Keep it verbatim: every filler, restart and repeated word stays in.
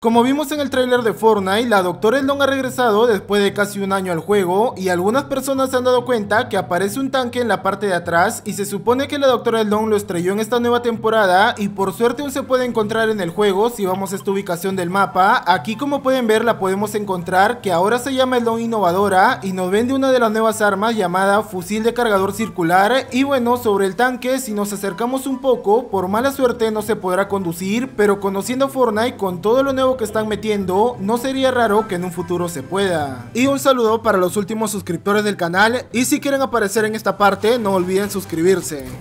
Como vimos en el tráiler de Fortnite, la doctora Slone ha regresado después de casi un año al juego y algunas personas se han dado cuenta que aparece un tanque en la parte de atrás y se supone que la doctora Slone lo estrelló en esta nueva temporada y por suerte aún se puede encontrar en el juego si vamos a esta ubicación del mapa. Aquí, como pueden ver, la podemos encontrar, que ahora se llama Slone Innovadora y nos vende una de las nuevas armas llamada fusil de cargador circular. Y bueno, sobre el tanque, si nos acercamos un poco, por mala suerte no se podrá conducir, pero conociendo Fortnite con todo lo nuevo que están metiendo, no sería raro que en un futuro se pueda. Y un saludo para los últimos suscriptores del canal, y si quieren aparecer en esta parte no olviden suscribirse.